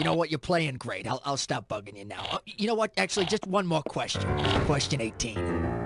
You know what? You're playing great. I'll stop bugging you now. You know what? Actually, just one more question. Question 18.